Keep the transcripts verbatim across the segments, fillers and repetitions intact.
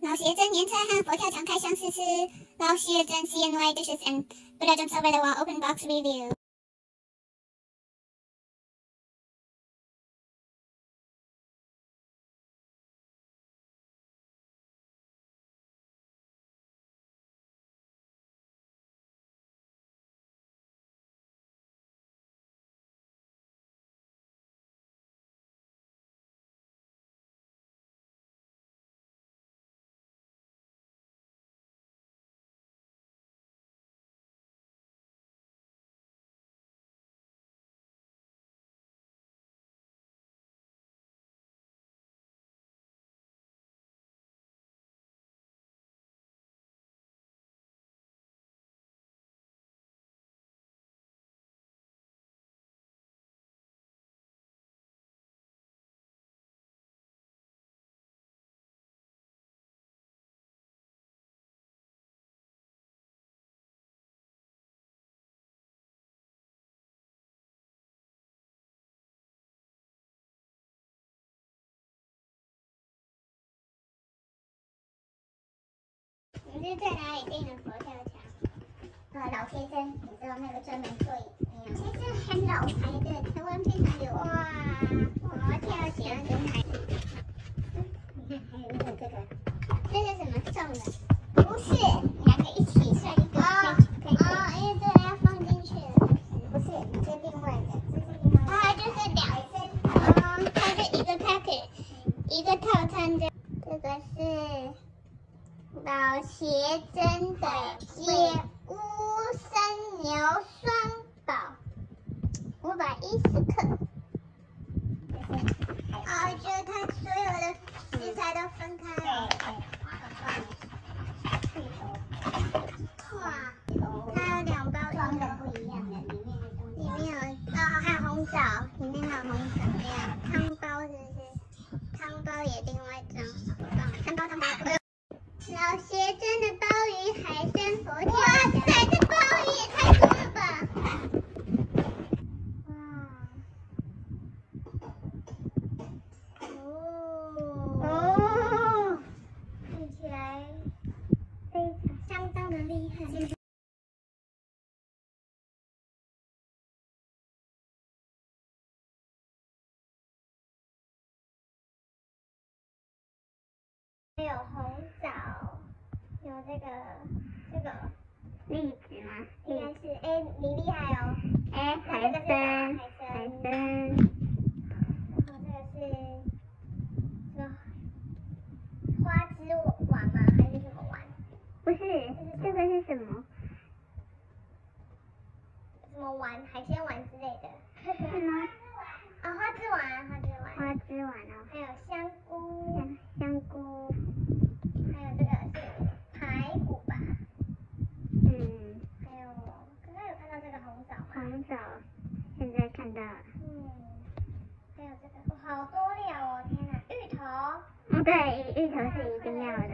老邪真年菜和佛跳墙开箱试吃。老邪真 C N Y dishes and Buddha jumps over the wall open box review。你是在哪里订的佛跳墙？呃，老先生，你知道那个专门做饮料，其实很老牌的，台湾非常有哇，佛跳墙真还。你看，还有那个这个，这是什么送的？不是，两个一起算一个。哦哦，因为这个要放进去的，不是，这是另外的，这是另外的。它就是两根，嗯，它是一个 packet， 一个套餐的，这个是。老邪真的野乌参牛双宝，五百一十克。哦，就是它所有的食材都分开了。哇，它有两包装的不一样的，里面的东西。里面有哦，还有红枣，里面还有红枣。汤包是不是？汤包也另外装，汤包汤包。老邪真的鲍鱼海参佛跳墙，哇塞，这鲍鱼也太多了吧！哇，哦哦，看起来非常相当的厉害。还有红枣。有这个这个栗子吗？应该是，哎，你厉害哦！哎，海参，海参，然后这个是这个花枝丸吗？还是什么丸？不是，这个是什么？什么丸？海鲜丸之类的。是吗？啊，花枝丸，花枝丸。花枝丸哦。还有香菇。香菇。还有这个是。排骨吧，嗯，还有刚刚有看到这个红枣吗？红枣，现在看到了。嗯，还有这个，哦，好多料哦，天哪，芋头。嗯，对，芋头是一定要的。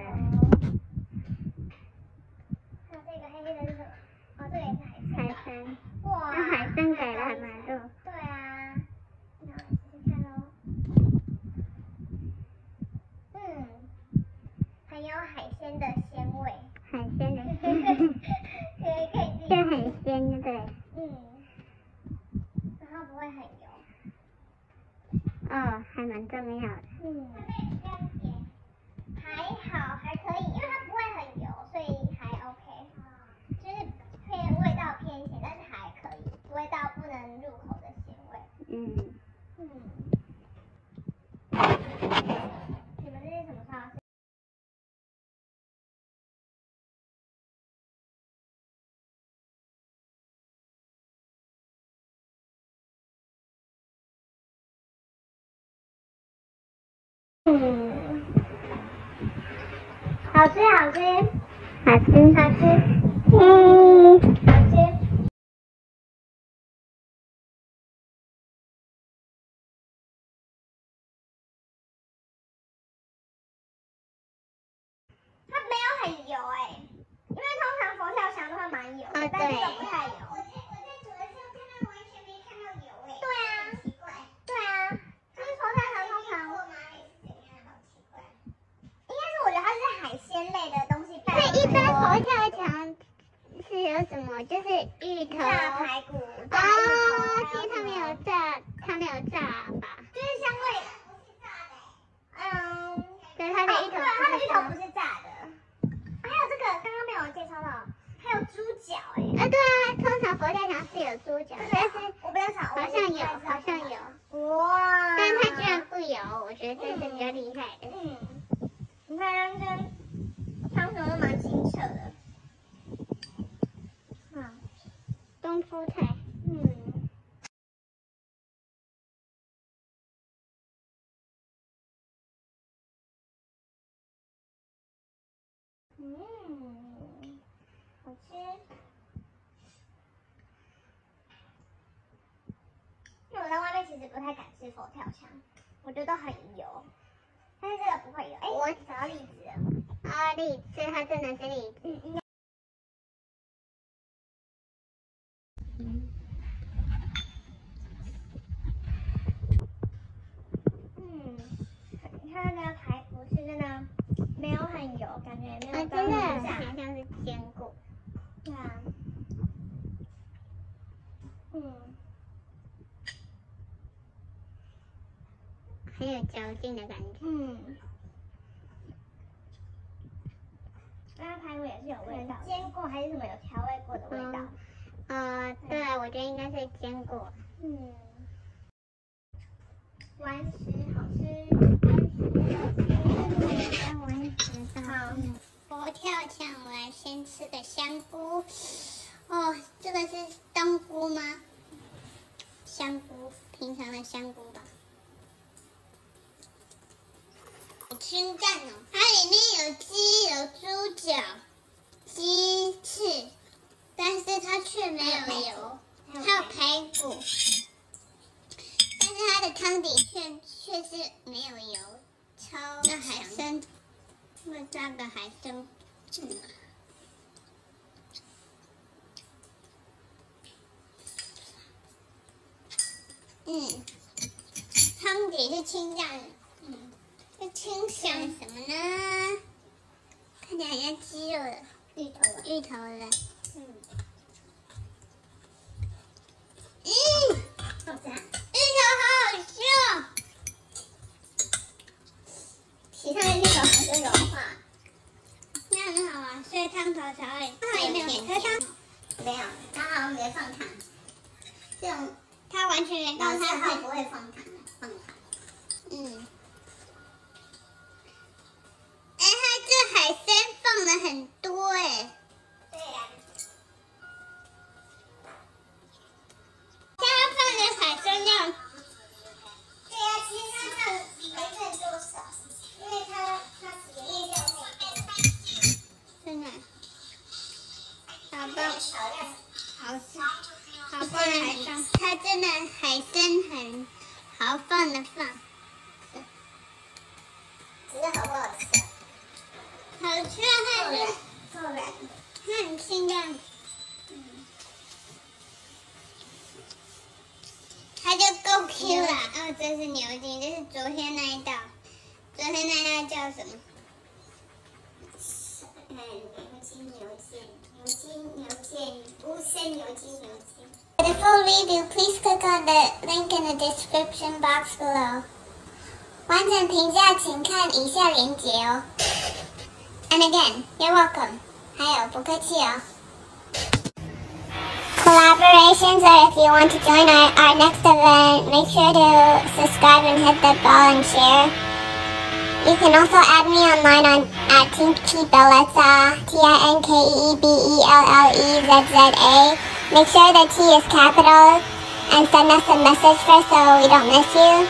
还有这个黑黑的是什么？哦，这个也是海参。海参。哇，那海参改了还蛮多。对啊，那我试试看哦。嗯，很有海鲜的鲜味。海鲜的鲜，可以可以，就很鲜，对不对？嗯，然后不会很油。哦，还蛮重要的。嗯，还好，还可以，因为它不会很油，所以还 OK。就是偏味道偏咸，但是还可以，不会到不能入口的咸味。嗯嗯。你们这是什么超市？嗯，好吃好吃，好吃好吃，嗯，好吃。它没有很油哎、欸，因为通常佛跳墙都会蛮油的，啊、但这个不太油。我在我在煮的时候看到完全没看到油哎、欸。对啊，很奇怪。对啊，就是佛跳墙通常。过吗？还是怎样？好奇怪。应该是我觉得它是海鲜。 有什么？就是芋头。 炸排骨。 哦，其实它没有炸，它没有炸吧？ 就是香味。嗯。 对，它的芋头。 它的芋头不是炸的。还有这个刚刚没有介绍到，还有猪脚哎。 啊，对啊，通常佛跳墙是有猪脚，但是我比较少， 好像有，好像有。 哇！ 但它居然不油，我觉得这是比较厉害的。 嗯。你看，跟汤头都蛮清澈的。啊， 东夫菜。 嗯。嗯，好吃。因为我在外面其实不太敢吃佛跳墙，我觉得很油。但是这个不会有。哎，我找到栗子了。 啊，栗子，它真的是栗子。 嗯嗯。嗯，它的排骨是真的没有很油，感觉也没有啊，真的很像是坚果。 对啊。嗯。 很有嚼劲的感觉。 嗯。那排骨也是有味道，煎过还是什么有调味过的味道？ 啊、嗯呃，对，我觉得应该是煎过。 嗯。丸食好吃， 丸食好吃。好，佛跳墙，我来先吃个香菇。哦，这个是冬菇吗？香菇，平常的香菇吧。好清淡哦，它里面有鸡、有猪脚、鸡翅，但是它却没有油，还有排骨，但是它的汤底却却是没有油，超那海参，会炸个海参，嗯，嗯，汤底是清淡的，嗯。这清香什么呢？看起来很像鸡肉的芋头，芋头的。嗯。嗯，好吃。芋头好好吃哦。其他的芋头还是融化。那很好啊，所以汤头才会它里面有甜汤。没有，它好像没放糖。这种它完全没放糖，它不会放糖的，放糖。嗯。海参放了很多哎，对呀、啊，现在放点海参料。对呀、啊，其实它放海参多少，因为它它血液量很真的，好棒，好吃，好棒的海参，它真的海参很豪放的放，只是好不好吃？好吃啊，它是够软，它很清淡，嗯，它就够 Q 了。哦，这是牛筋，这是昨天那一道，昨天那道叫什么？嗯，牛筋牛腱，牛筋牛腱，乌参牛筋牛腱。For the full review, please click on the link in the description box below. 完整评价请看以下链接哦。And again, you're welcome. 还有不客气哦。Collaborations, or if you want to join our, our next event, make sure to subscribe and hit the bell and share. You can also add me online on at Tinkebelleza, T I N K E E B E L L E Z Z A. Make sure the T is capital and send us a message first so we don't miss you.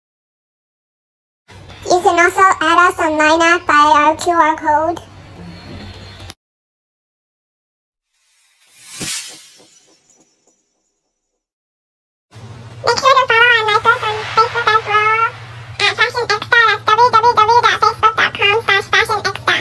You can also add us on Line app by our Q R code. Make sure to follow and like us on Facebook as well at Fashion Extra. That's w w w dot facebook dot com slash fashion extra.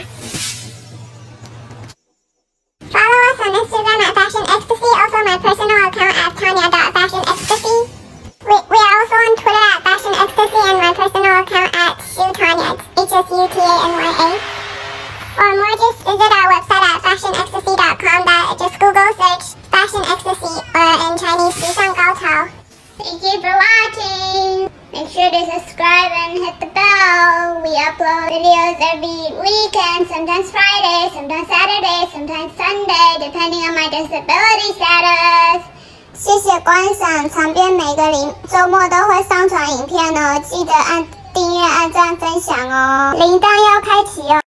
Follow us on Instagram at Fashion Ecstasy. Also my personal account at Tanya dot fashion ecstasy. We, we are also on Twitter at Fashion Ecstasy and my personal account at Shutanya. It's H S U T A N Y A. For more, just visit our website at fashion ecstasy dot com. Just Google 你时尚高潮。Thank you for watching. Make sure to subscribe and hit the bell. We upload videos every weekend, sometimes Friday, sometimes Saturday, sometimes Sunday, depending on my disability status. 谢谢观赏，长边每个周周末都会上传影片哦，记得按订阅、按赞、分享哦，铃铛要开启哦。